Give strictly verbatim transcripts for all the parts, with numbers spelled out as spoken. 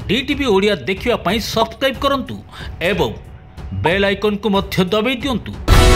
DTV Odia देखिवा पाई subscribe करंतु एवं bell icon को मध्य दबाई दियंतु।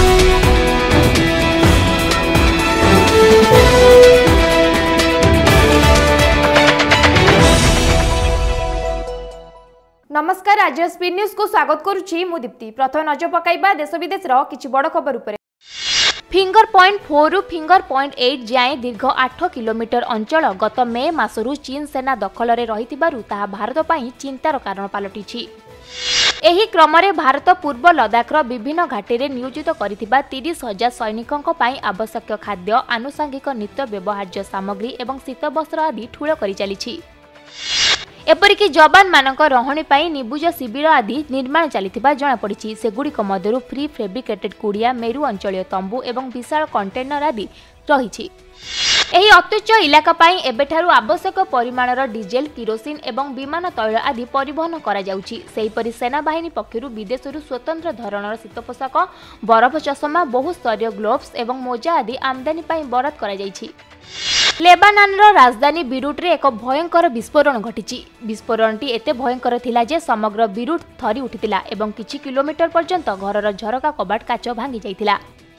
नमस्कार, आज स्पीड न्यूज को स्वागत करुछि मु दीप्ति। प्रथम नजर पकाइबा देश विदेश रो किछि बड़ खबर उपरे। फिंगर पॉइंट फोर रु फिंगर पॉइंट एट जाए दीर्घ आठ किलोमीटर अंचल गत मे मासरु चीन सेना दखल रे रहितिबारु ताहा भारत पई चिंतार कारण पालटिछि। एही क्रमरे भारत पूर्व लद्दाखर विभिन्न घाटी रे नियोजित करिथिबा तीस हजार सैनिकंक पई आवश्यक खाद्य, आनुषंगिक नित्य व्यवहार्य सामग्री एवं शीत वस्त्र आदि ठूल करि चलिछि। एपरिकी जवान मानक रहणी पाई निबुज शिविर आदि निर्माण चलिथिबा जणा पड़िछि। सेगुड़िक मध्यरु फ्री फैब्रिकेटेड कुड़िया, मेरु अंचलीय तंबू एवं विशाल कंटेनर आदि रहिछि। एही अत्युच्च इलाका पाई एबेठारु आवश्यक परिमाणर डीजेल, किरोसिन एवं विमान तैल आदि परिवहन करा जाउछि। सेहीपरि सेना बाहिनी पक्षरु विदेशरु स्वतंत्र धरणर शीत पोशाक, बरफ चषमा, बहुस्तरीय ग्लोव्स एवं मोजा आदि आमदानी पाई बराद करा जाइछि। लेबाननर राजधानी बीरुट रे एक भयंकर विस्फोरण घटिछि। विस्फोरणटी एते भयंकर थिला जे समग्र बीरुट थरी उठितिला एवं किछि किलोमीटर पर्यंत घरर झरका कबाट काच भांगी जाइतिला।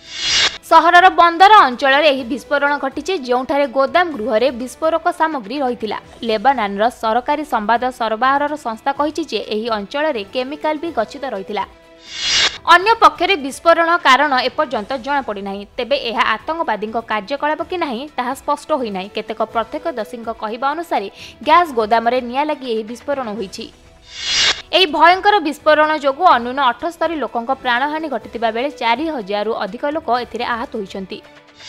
सहरर बंदर अंचल रे एही विस्फोरण घटिछि, जोंठारे गोदाम गृह रे विस्फोरक सामग्री रहितिला। लेबाननर सरकारी संवाद सरबराहर संस्था कहिछि जे एही अंचल रे केमिकल भी गच्छित रहितिला। अन्य पक्षरे विस्फोरण कारण एपर्यंत जना पड़ी नाही, तेबे एहा आतंकवादी कार्यकलाप कि नाही ताहा स्पष्ट होई नाही। केतेक प्रत्यक्षदर्शी कहवा अनुसार गैस गोदाम रे निया लगी एही विस्फोरण होईछि। एही भयंकर विस्फोरण जोगु अनुन अठस्तरी लोकंक प्राणहानि घटितिबा बेले चारि हजार रु अधिक लोक एथिरे आहत होइछन्ति।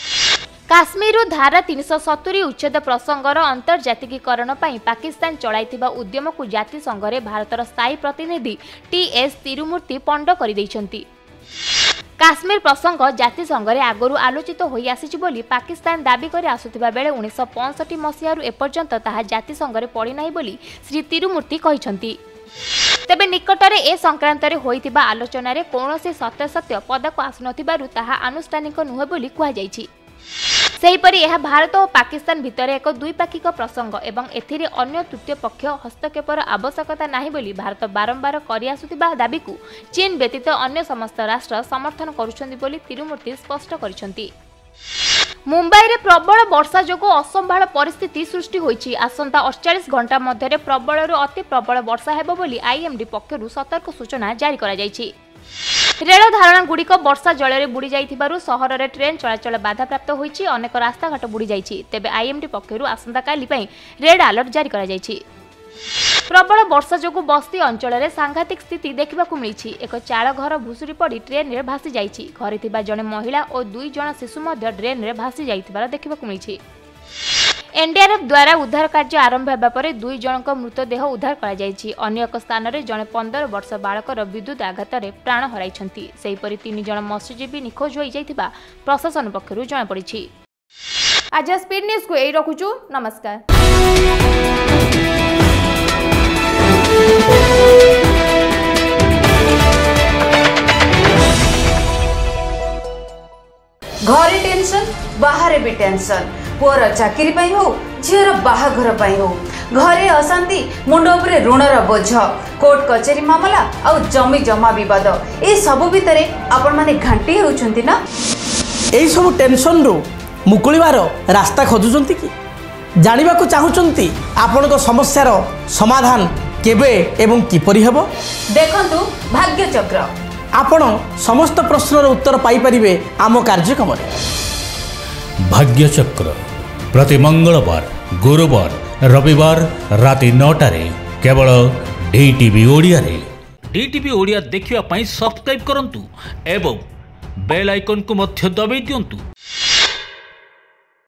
काश्मीर धारा तीन सौ सत्तरी उच्छेद प्रसंगर अंतर्जातिकीकरण पर पाकिस्तान चलाइथिबा उद्यम को जातिसंघ रे भारतर स्थायी प्रतिनिधि टी एस तिरुमूर्ति पंड कर दैछन्ति। काश्मीर प्रसंग जातिसंघ रे आगरु आलोचित होई आसिछि बोली पाकिस्तान दाबी करे आसुथिबा बेले उन्नीस सौ पैंसठ मसीहा रु एपर्यंत ताहा जातिसंघ रे पड़ी नाही बोली श्री तिरुमूर्ति कहिछन्ति। तेबे निकटरे ए संक्रांत रे होइथिबा आलोचना रे कोनोसी सत्य सत्य पदक आसुनथिबारु ताहा आनुष्ठानिक नुहे बोली कुहा जाइछि। सेहीपरि यह भारत और पाकिस्तान भितर एक द्विपाक्षिक प्रसंग एवं एथिरे अन्य तृतीय पक्ष हस्तक्षेपर आवश्यकता नाही बोली भारत बारंबार करि आसुथिबा दाबी को चीन व्यतीत अन्य समस्त राष्ट्र समर्थन करुछन्ति बोली तिरुमूर्ति स्पष्ट करिसन्ति। मुंबई रे प्रबल वर्षा जोगो असंभाळ परिस्थिति सृष्टि होईछि। आसंता अड़तालीस घंटा मध्य प्रबल रु अति प्रबल वर्षा हेबो बोली आईएमडी पक्षरु सतर्क सूचना जारी करा जाइछि। रेल धारणा गुड़िक वर्षा जल में बुड़ी जाइथिबारु सहर में ट्रेन चलाचल बाधाप्राप्त होईछि। अनेक रास्ताघाट बुड़ी जाइछि। तेबे आईएमडी पक्षरु आसंता काली पई रेड अलर्ट जारी करा जाइछि। प्रबल वर्षा जोगु बस्ती अंचल में सांघातिक स्थिति देखा मिली। एक चाल घर भुशुड़ी पड़ी ट्रेन में भासी जाइछि। घरे थिबा जणे महिला और दुई जण शिशु मध्य ट्रेन में भासी जाइथिबार देखा मिली। एनडीआरएफ द्वारा उद्धार कार्य आरंभ होगा पर दुई जनक मृतदेह उद्धार करा जायछि। अन्य एक स्थान में जड़े पंदर वर्ष बालकर विद्युत आघात में प्राण हराइछन्ति। सेहीपरि तीन जण मत्स्यजीवी निखोज होई जाइथिबा प्रशासन पक्षरु जणा पड़िछि। आज स्पीड न्यूज को एई रखुछु। नमस्कार। घरे टेंशन, बाहर भी टेंशन, पुअर चाकरी पाई हो, झीर बाहाघर पाई हो, घरे अशांति, मुंड उपरे ऋणर बोझ, कोर्ट कचेरी मामला और जमी जमा विवाद, ए सबु भितरे आपण माने घांटी होउछन्ति ना। एई सबु टेंशन रो मुकुलिबार रास्ता खोजुचन्ति कि जानिबा को चाहुचन्ति आपण को समस्यार समाधान केबे एवं किपरि हेबो। देखंतु भाग्य चक्र, आपण समस्त प्रश्नर उत्तर पाई परिबे आम कार्यक्रम रे। भाग्य चक्र प्रति मंगलवार, गुरुवार, रविवार राति नौटा रे केवल डीटीवी ओडिया रे। डीटीवी ओडिया देखिवा पाई सब्सक्राइब करंतु एवं बेल आइकन को मध्य दबाई दियंतु।